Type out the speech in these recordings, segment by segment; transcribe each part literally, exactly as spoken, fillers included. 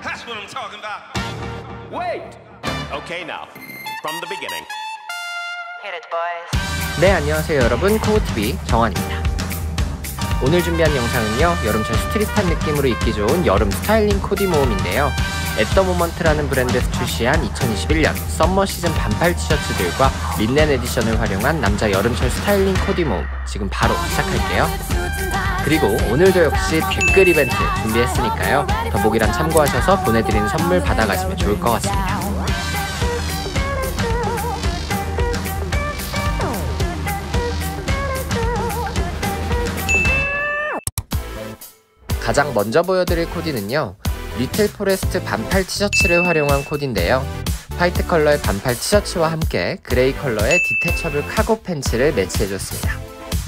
That's what I'm talking about. Wait! Okay, now, from the beginning. Hit it, boys. 네, 안녕하세요 여러분, 코우티비 정환입니다. 오늘 준비한 영상은요, 여름철 스트릿한 느낌으로 입기 좋은 여름 스타일링 코디 모음인데요. 앳더모먼트라는 브랜드에서 출시한 이천이십일 년 썸머 시즌 반팔 티셔츠들과 린넨 에디션을 활용한 남자 여름철 스타일링 코디 모음, 지금 바로 시작할게요. 그리고 오늘도 역시 댓글 이벤트 준비했으니까요, 더보기란 참고하셔서 보내드리는 선물 받아가시면 좋을 것 같습니다. 가장 먼저 보여드릴 코디는요, 리틀 포레스트 반팔 티셔츠를 활용한 코디인데요. 화이트 컬러의 반팔 티셔츠와 함께 그레이 컬러의 디태처블 카고 팬츠를 매치해줬습니다.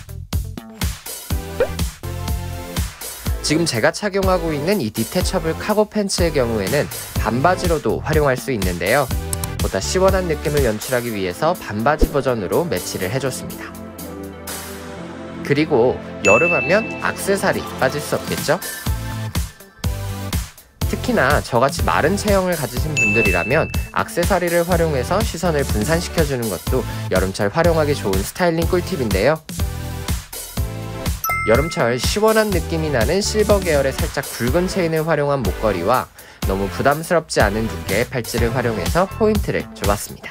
지금 제가 착용하고 있는 이 디태처블 카고 팬츠의 경우에는 반바지로도 활용할 수 있는데요. 보다 시원한 느낌을 연출하기 위해서 반바지 버전으로 매치를 해줬습니다. 그리고 여름하면 액세서리 빠질 수 없겠죠? 특히나 저같이 마른 체형을 가지신 분들이라면 액세서리를 활용해서 시선을 분산시켜주는 것도 여름철 활용하기 좋은 스타일링 꿀팁인데요. 여름철 시원한 느낌이 나는 실버 계열의 살짝 굵은 체인을 활용한 목걸이와 너무 부담스럽지 않은 두께의 팔찌를 활용해서 포인트를 줘봤습니다.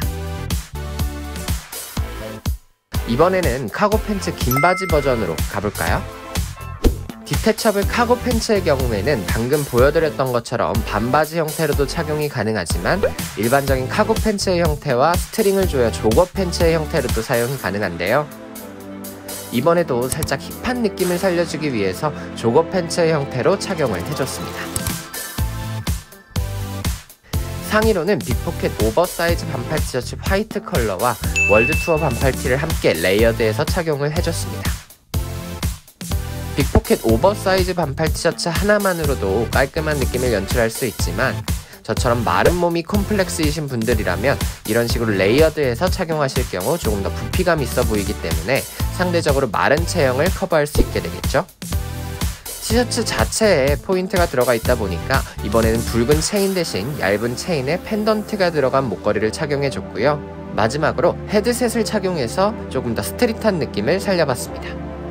이번에는 카고 팬츠 긴 바지 버전으로 가볼까요? 디태처블 카고 팬츠의 경우에는 방금 보여드렸던 것처럼 반바지 형태로도 착용이 가능하지만 일반적인 카고 팬츠의 형태와 스트링을 조여 조거 팬츠의 형태로도 사용이 가능한데요. 이번에도 살짝 힙한 느낌을 살려주기 위해서 조거 팬츠의 형태로 착용을 해줬습니다. 상의로는 빅포켓 오버사이즈 반팔 티셔츠 화이트 컬러와 월드투어 반팔티를 함께 레이어드해서 착용을 해줬습니다. 빅포켓 오버사이즈 반팔 티셔츠 하나만으로도 깔끔한 느낌을 연출할 수 있지만 저처럼 마른 몸이 콤플렉스이신 분들이라면 이런 식으로 레이어드해서 착용하실 경우 조금 더 부피감 있어 보이기 때문에 상대적으로 마른 체형을 커버할 수 있게 되겠죠? 티셔츠 자체에 포인트가 들어가 있다 보니까 이번에는 붉은 체인 대신 얇은 체인에 펜던트가 들어간 목걸이를 착용해줬고요. 마지막으로 헤드셋을 착용해서 조금 더 스트릿한 느낌을 살려봤습니다.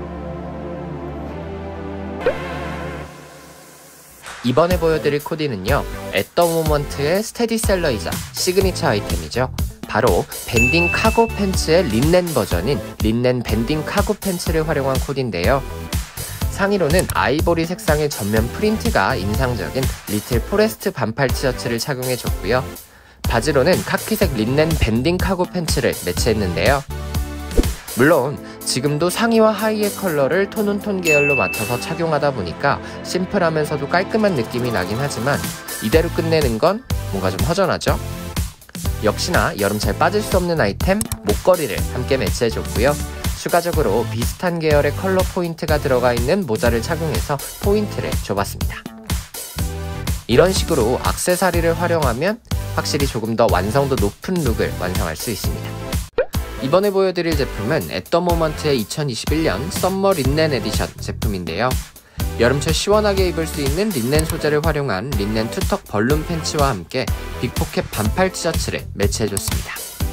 이번에 보여드릴 코디는요, 앳더모먼트의 스테디셀러이자 시그니처 아이템이죠. 바로 밴딩 카고 팬츠의 린넨 버전인 린넨 밴딩 카고 팬츠를 활용한 코디인데요. 상의로는 아이보리 색상의 전면 프린트가 인상적인 리틀 포레스트 반팔 티셔츠를 착용해줬고요. 바지로는 카키색 린넨 밴딩 카고 팬츠를 매치했는데요. 물론 지금도 상의와 하의의 컬러를 톤온톤 계열로 맞춰서 착용하다 보니까 심플하면서도 깔끔한 느낌이 나긴 하지만 이대로 끝내는 건 뭔가 좀 허전하죠? 역시나 여름철 빠질 수 없는 아이템 목걸이를 함께 매치해줬고요. 추가적으로 비슷한 계열의 컬러 포인트가 들어가 있는 모자를 착용해서 포인트를 줘봤습니다. 이런 식으로 액세서리를 활용하면 확실히 조금 더 완성도 높은 룩을 완성할 수 있습니다. 이번에 보여드릴 제품은 앳더모먼트의 이천이십일 년 썸머 린넨 에디션 제품인데요. 여름철 시원하게 입을 수 있는 린넨 소재를 활용한 린넨 투턱 벌룬 팬츠와 함께 빅포켓 반팔 티셔츠를 매치해줬습니다.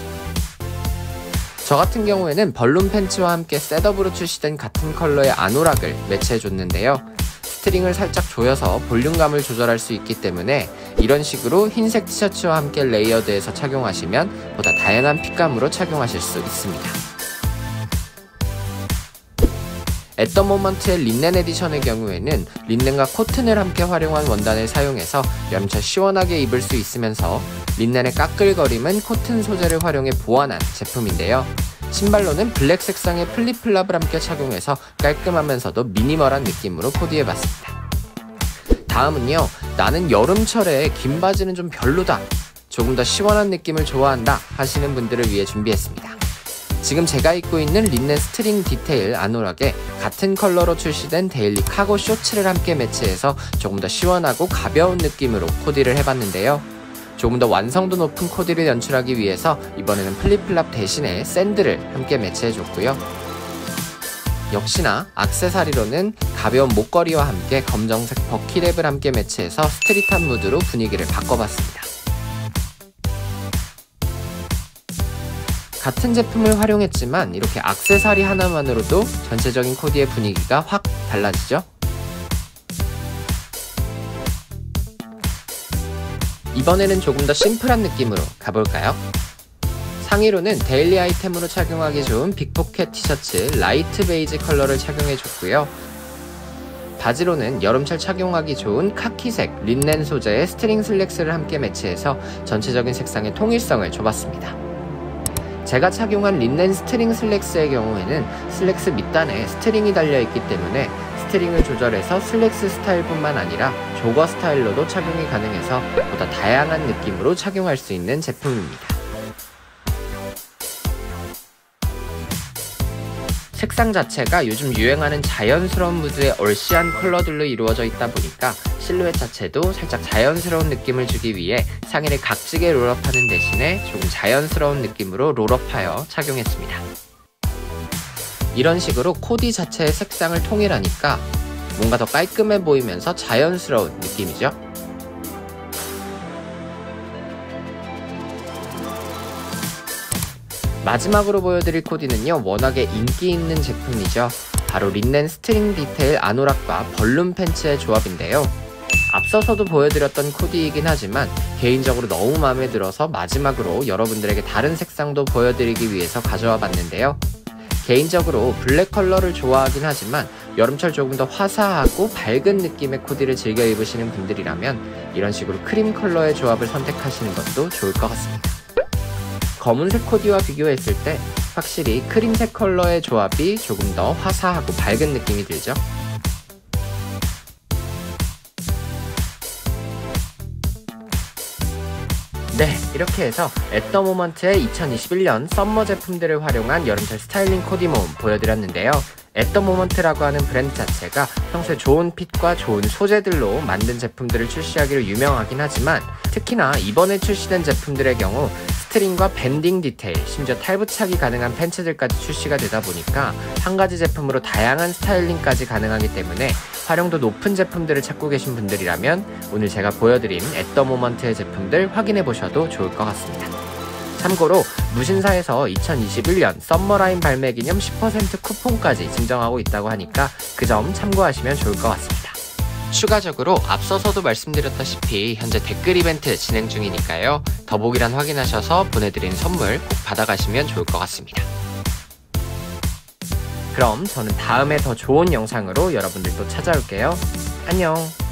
저 같은 경우에는 벌룬 팬츠와 함께 셋업으로 출시된 같은 컬러의 아노락을 매치해줬는데요. 스트링을 살짝 조여서 볼륨감을 조절할 수 있기 때문에 이런 식으로 흰색 티셔츠와 함께 레이어드해서 착용하시면 보다 다양한 핏감으로 착용하실 수 있습니다. 앳더모먼트의 린넨 에디션의 경우에는 린넨과 코튼을 함께 활용한 원단을 사용해서 여름철 시원하게 입을 수 있으면서 린넨의 까끌거림은 코튼 소재를 활용해 보완한 제품인데요. 신발로는 블랙 색상의 플립플랍을 함께 착용해서 깔끔하면서도 미니멀한 느낌으로 코디해봤습니다. 다음은요, 나는 여름철에 긴 바지는 좀 별로다, 조금 더 시원한 느낌을 좋아한다 하시는 분들을 위해 준비했습니다. 지금 제가 입고 있는 린넨 스트링 디테일 아노락에 같은 컬러로 출시된 데일리 카고 쇼츠를 함께 매치해서 조금 더 시원하고 가벼운 느낌으로 코디를 해봤는데요. 조금 더 완성도 높은 코디를 연출하기 위해서 이번에는 플립플랍 대신에 샌들을 함께 매치해줬고요. 역시나 액세서리로는 가벼운 목걸이와 함께 검정색 버킷랩을 함께 매치해서 스트릿한 무드로 분위기를 바꿔봤습니다. 같은 제품을 활용했지만 이렇게 액세서리 하나만으로도 전체적인 코디의 분위기가 확 달라지죠? 이번에는 조금 더 심플한 느낌으로 가볼까요? 상의로는 데일리 아이템으로 착용하기 좋은 빅포켓 티셔츠 라이트 베이지 컬러를 착용해줬고요. 바지로는 여름철 착용하기 좋은 카키색 린넨 소재의 스트링 슬랙스를 함께 매치해서 전체적인 색상의 통일성을 줘봤습니다. 제가 착용한 린넨 스트링 슬랙스의 경우에는 슬랙스 밑단에 스트링이 달려있기 때문에 스트링을 조절해서 슬랙스 스타일뿐만 아니라 조거 스타일로도 착용이 가능해서 보다 다양한 느낌으로 착용할 수 있는 제품입니다. 색상 자체가 요즘 유행하는 자연스러운 무드의 얼씨한 컬러들로 이루어져 있다 보니까 실루엣 자체도 살짝 자연스러운 느낌을 주기 위해 상의를 각지게 롤업하는 대신에 조금 자연스러운 느낌으로 롤업하여 착용했습니다. 이런 식으로 코디 자체의 색상을 통일하니까 뭔가 더 깔끔해 보이면서 자연스러운 느낌이죠. 마지막으로 보여드릴 코디는요, 워낙에 인기 있는 제품이죠. 바로 린넨 스트링 디테일 아노락과 벌룬 팬츠의 조합인데요. 앞서서도 보여드렸던 코디이긴 하지만 개인적으로 너무 마음에 들어서 마지막으로 여러분들에게 다른 색상도 보여드리기 위해서 가져와 봤는데요. 개인적으로 블랙 컬러를 좋아하긴 하지만 여름철 조금 더 화사하고 밝은 느낌의 코디를 즐겨 입으시는 분들이라면 이런 식으로 크림 컬러의 조합을 선택하시는 것도 좋을 것 같습니다. 검은색 코디와 비교했을 때 확실히 크림색 컬러의 조합이 조금 더 화사하고 밝은 느낌이 들죠. 네, 이렇게 해서 앳더모먼트의 이천이십일 년 썸머 제품들을 활용한 여름철 스타일링 코디 모음 보여드렸는데요. 앳더모먼트라고 하는 브랜드 자체가 평소에 좋은 핏과 좋은 소재들로 만든 제품들을 출시하기로 유명하긴 하지만 특히나 이번에 출시된 제품들의 경우 스트링과 밴딩 디테일, 심지어 탈부착이 가능한 팬츠들까지 출시가 되다 보니까 한 가지 제품으로 다양한 스타일링까지 가능하기 때문에 활용도 높은 제품들을 찾고 계신 분들이라면 오늘 제가 보여드린 앳더모먼트의 제품들 확인해보셔도 좋을 것 같습니다. 참고로 무신사에서 이천이십일 년 썸머라인 발매 기념 십 퍼센트 쿠폰까지 증정하고 있다고 하니까 그 점 참고하시면 좋을 것 같습니다. 추가적으로 앞서서도 말씀드렸다시피 현재 댓글 이벤트 진행 중이니까요. 더보기란 확인하셔서 보내드린 선물 꼭 받아가시면 좋을 것 같습니다. 그럼 저는 다음에 더 좋은 영상으로 여러분들 또 찾아올게요. 안녕.